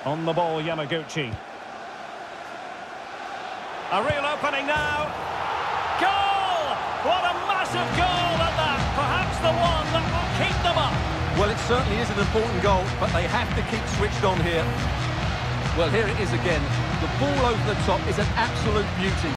On the ball, Yamaguchi. A real opening now. Goal! What a massive goal at that. Perhaps the one that will keep them up. Well, it certainly is an important goal, but they have to keep switched on here. Well, here it is again. The ball over the top is an absolute beauty.